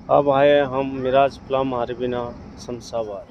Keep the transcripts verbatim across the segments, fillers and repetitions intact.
अब आए हम मिराज प्लम अरेबिना शमशाबाद।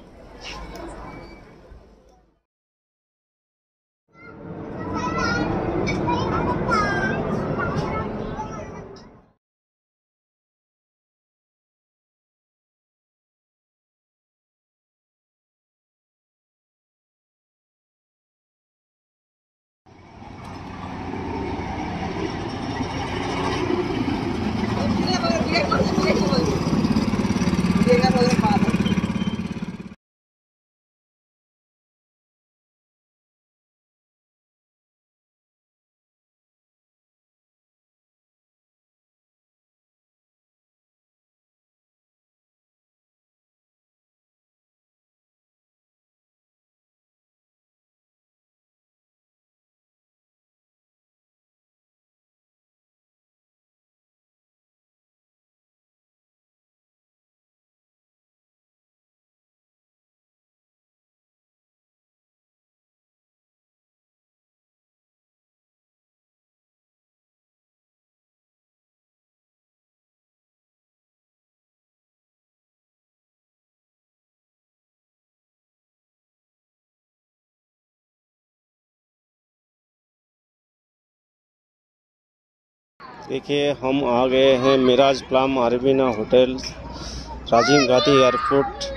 देखिए हम आ गए हैं Mirage Plum Arabina hotel, Rajiv Gandhi airport.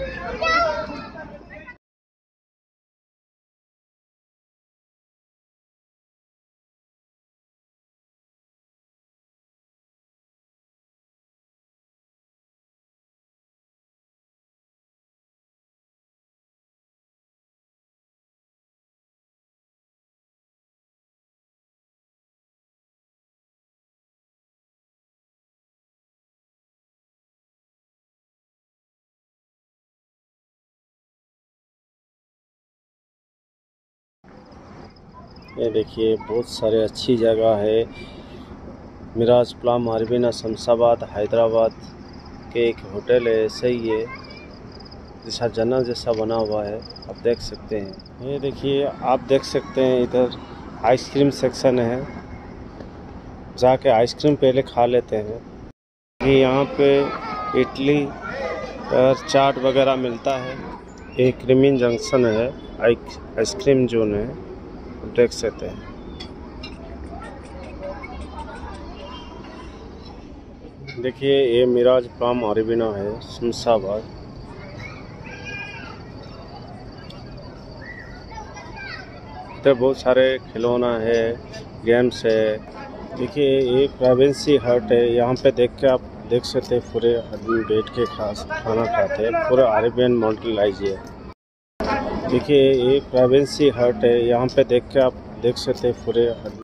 ये देखिए बहुत सारे अच्छी जगह है। Mirage Plum Arabina Shamshabad Hyderabad के एक होटल है, ऐसे ही है जैसा जन्नत जैसा बना हुआ है, आप देख सकते हैं। ये देखिए आप देख सकते हैं इधर आइसक्रीम सेक्शन है, जाके आइसक्रीम पहले खा लेते हैं। ये यहाँ पे इडली और चाट वगैरह मिलता है। एक क्रीमी जंक्शन है, आइसक्रीम जोन है, देख सकते हैं। देखिए ये मिराज प्लम अरेबिना है शमशाबाद। इधर बहुत सारे खिलौना है, गेम्स है। देखिए ये प्राइवेसी हट है, यहाँ पे देख के आप देख सकते हैं पूरे आदमी बैठ के खा खाना खाते हैं, पूरा अरेबियन मॉडलाइज है। देखिए ये प्राइवेसी हट है, यहाँ पे देख के आप देख सकते हैं पूरे